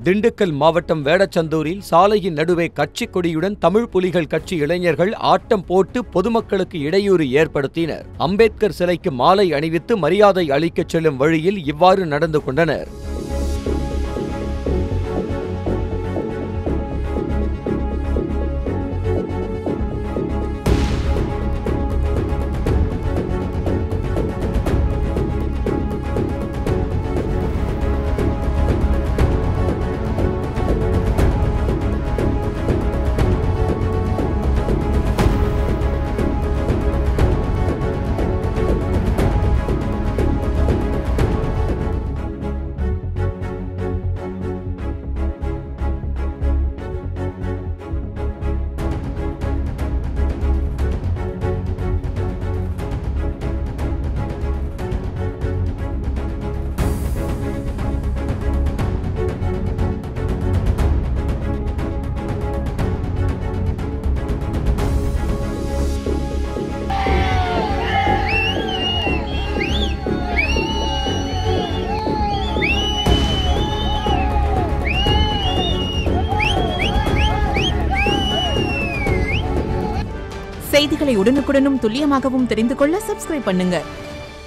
திண்டுக்கல் மாவட்டம் வேடச்சந்தூரில் சாலையின் நடுவே கட்சி கொடியுடன் தமிழ் புலிகள் கட்சி இளைஞர்கள் ஆட்டம் போட்டு பொதுமக்களுக்கு இடையூறு ஏற்படுத்தினர். அம்பேத்கர் சிலைக்கு மாலை அணிவித்து மரியாதை அளிக்கச் செல்லும் வழியில் இவ்வாறு நடந்து கொண்டனர். செய்திகளை உடனுக்குடனும் துல்லியமாகவும் தெரிந்து கொள்ள சப்ஸ்கிரைப் பண்ணுங்க.